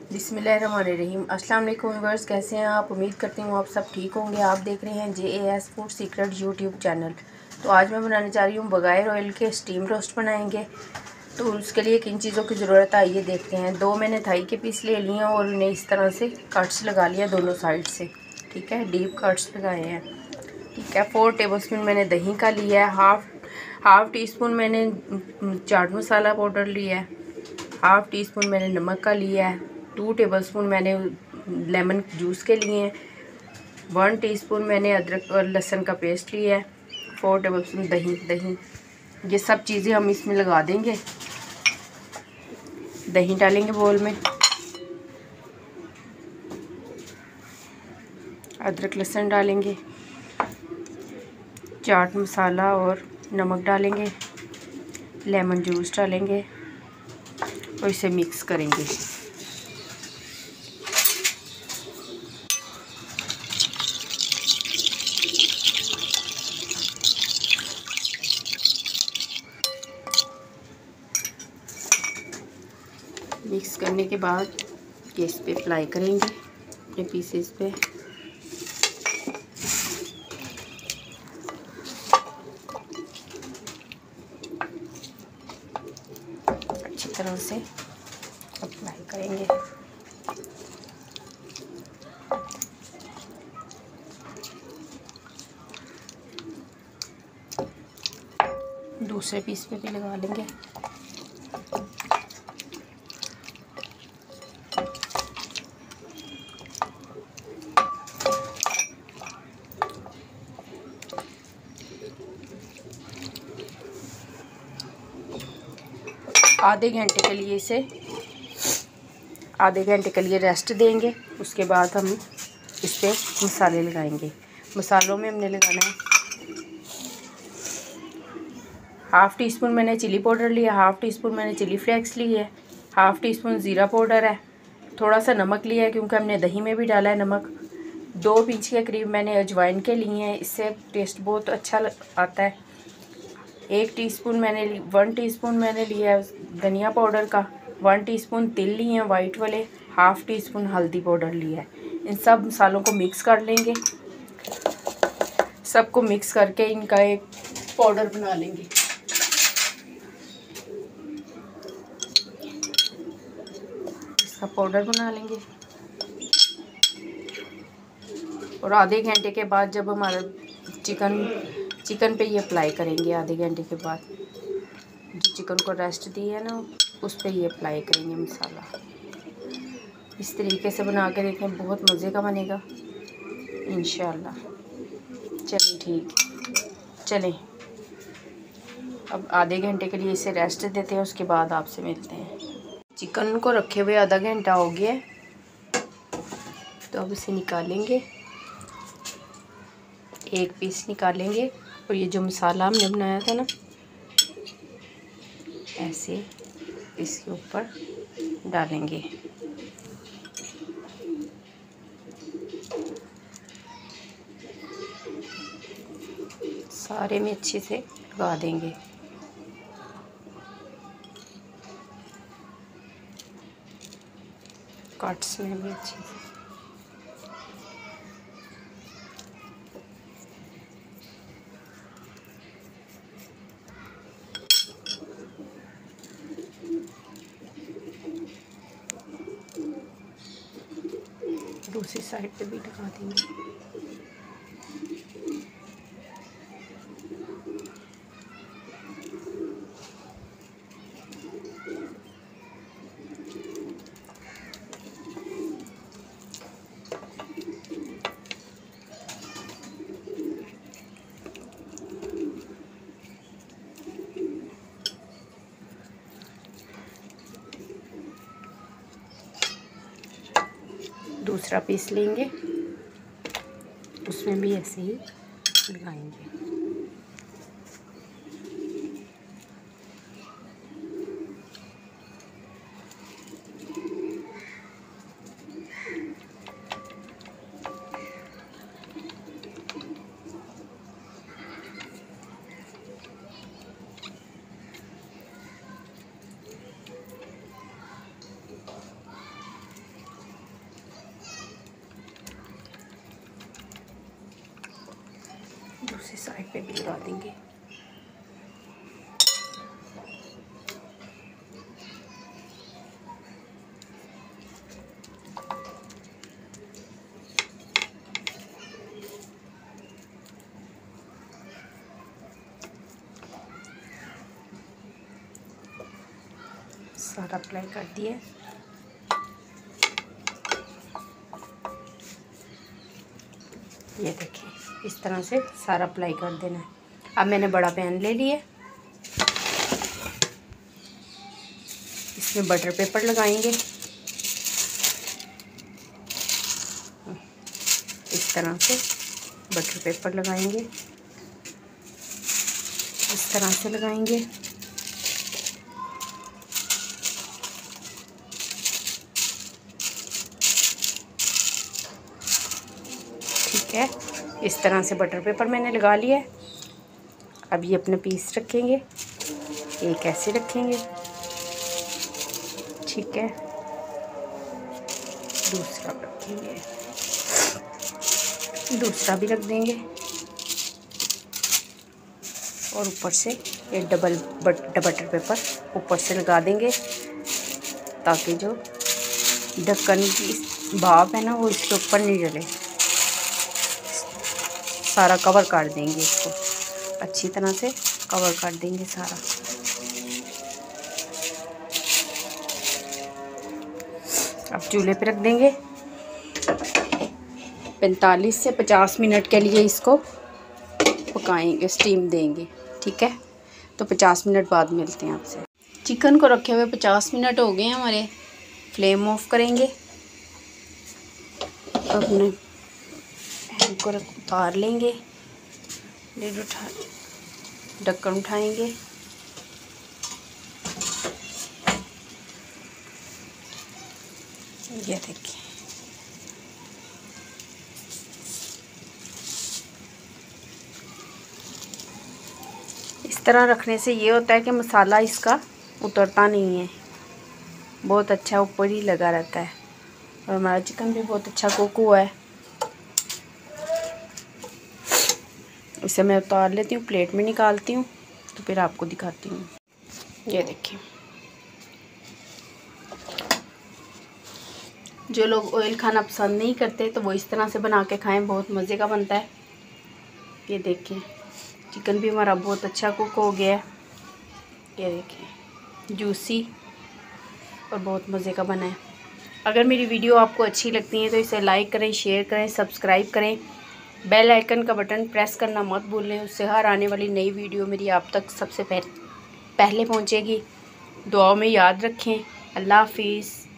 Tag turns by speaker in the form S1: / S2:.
S1: बिस्मिल्लाहिर्रहमानिर्रहीम। अस्सलाम वालेकुम व्यूअर्स, कैसे हैं आप? उम्मीद करती हूँ आप सब ठीक होंगे। आप देख रहे हैं JAS food secret YouTube channel. तो आज मैं बनाने जा रही हूँ बगैर ऑयल के स्टीम रोस्ट बनाएंगे। तो उसके लिए किन चीज़ों की ज़रूरत है आइए देखते हैं। 2 मैंने थाई के पीस ले लिए हैं और उन्हें इस तरह से कट्स लगा लिया दोनों साइड से। ठीक है, डीप कट्स लगाए हैं। ठीक है, 4 टेबलस्पून मैंने दही का लिया है। हाफ़ टी स्पून मैंने चाट मसाला पाउडर लिया है। हाफ़ टी स्पून मैंने नमक का लिया है। 2 टेबलस्पून मैंने लेमन जूस के लिए हैं। 1 टीस्पून मैंने अदरक और लहसुन का पेस्ट लिया है। 4 टेबलस्पून दही ये सब चीज़ें हम इसमें लगा देंगे। दही डालेंगे बोल में, अदरक लहसुन डालेंगे, चाट मसाला और नमक डालेंगे, लेमन जूस डालेंगे और इसे मिक्स करेंगे। मिक्स करने के बाद गैस पे अप्लाई करेंगे अपने पीसेस पे। अच्छी तरह से अप्लाई करेंगे। दूसरे पीस पे भी लगा लेंगे। आधे घंटे के लिए रेस्ट देंगे। उसके बाद हम इस पर मसाले लगाएंगे। मसालों में हमने लगाना है हाफ़ टी स्पून मैंने चिली पाउडर लिया, हाफ़ टी स्पून मैंने चिली फ्लेक्स ली है, हाफ़ टी स्पून ज़ीरा पाउडर है, थोड़ा सा नमक लिया है क्योंकि हमने दही में भी डाला है नमक। 2 पिंच के करीब मैंने अजवाइन के लिए हैं, इससे टेस्ट बहुत अच्छा आता है। 1 टीस्पून मैंने 1 टीस्पून मैंने लिया है धनिया पाउडर का, 1 टीस्पून तिल लिए हैं वाइट वाले, हाफ़ टी स्पून हल्दी पाउडर लिया है। इन सब मसालों को मिक्स कर लेंगे। सबको मिक्स करके इनका एक पाउडर बना लेंगे। इसका पाउडर बना लेंगे और आधे घंटे के बाद जब हमारा चिकन पे ये अप्लाई करेंगे। आधे घंटे के बाद जो चिकन को रेस्ट दी है ना, उस पर ये अप्लाई करेंगे मसाला। इस तरीके से बना के देखें, बहुत मज़े का बनेगा इंशाल्लाह। चलें ठीक, चलें अब आधे घंटे के लिए इसे रेस्ट देते हैं, उसके बाद आपसे मिलते हैं। चिकन को रखे हुए आधा घंटा हो गया है, तो अब इसे निकालेंगे। एक पीस निकालेंगे और ये जो मसाला हमने बनाया था ना, ऐसे इसके ऊपर डालेंगे। सारे में अच्छे से लगा देंगे। कट्स में भी अच्छे से। दूसरी साइड पे भी लगा देंगे। दूसरा पीस लेंगे, उसमें भी ऐसे ही लगाएंगे। से साइड पे भी लगा देंगे। सारा अप्लाई कर दिए। ये देखिए इस तरह से सारा अप्लाई कर देना है। अब मैंने बड़ा पैन ले लिया, इसमें बटर पेपर लगाएंगे। इस तरह से बटर पेपर लगाएंगे, इस तरह से लगाएंगे। ठीक है, इस तरह से बटर पेपर मैंने लगा लिया है। अब ये अपने पीस रखेंगे, एक ऐसे रखेंगे। ठीक है, दूसरा रखेंगे, दूसरा भी रख देंगे और ऊपर से ये डबल बटर पेपर ऊपर से लगा देंगे ताकि जो ढक्कन की भाप है ना वो इसके ऊपर नहीं जले। सारा कवर कर देंगे, इसको अच्छी तरह से कवर कर देंगे सारा। अब चूल्हे पे रख देंगे। 45 से 50 मिनट के लिए इसको पकाएंगे, स्टीम देंगे। ठीक है, तो 50 मिनट बाद मिलते हैं आपसे। चिकन को रखे हुए 50 मिनट हो गए हैं हमारे। फ्लेम ऑफ करेंगे, अपने को उतार लेंगे, लिड उठा, ढक्कन उठाएंगे। ये देखिए इस तरह रखने से ये होता है कि मसाला इसका उतरता नहीं है, बहुत अच्छा ऊपर ही लगा रहता है और हमारा चिकन भी बहुत अच्छा कुक हुआ है। इसे मैं उतार लेती हूँ, प्लेट में निकालती हूँ तो फिर आपको दिखाती हूँ। ये देखिए, जो लोग ऑयल खाना पसंद नहीं करते तो वो इस तरह से बना के खाएं, बहुत मज़े का बनता है। ये देखिए चिकन भी हमारा बहुत अच्छा कुक हो गया है। ये देखिए जूसी और बहुत मज़े का बना है। अगर मेरी वीडियो आपको अच्छी लगती है तो इसे लाइक करें, शेयर करें, सब्सक्राइब करें। बेल आइकन का बटन प्रेस करना मत भूलें, उससे हर आने वाली नई वीडियो मेरी आप तक सबसे पहले पहुंचेगी। दुआओं में याद रखें। अल्लाह हाफिज़।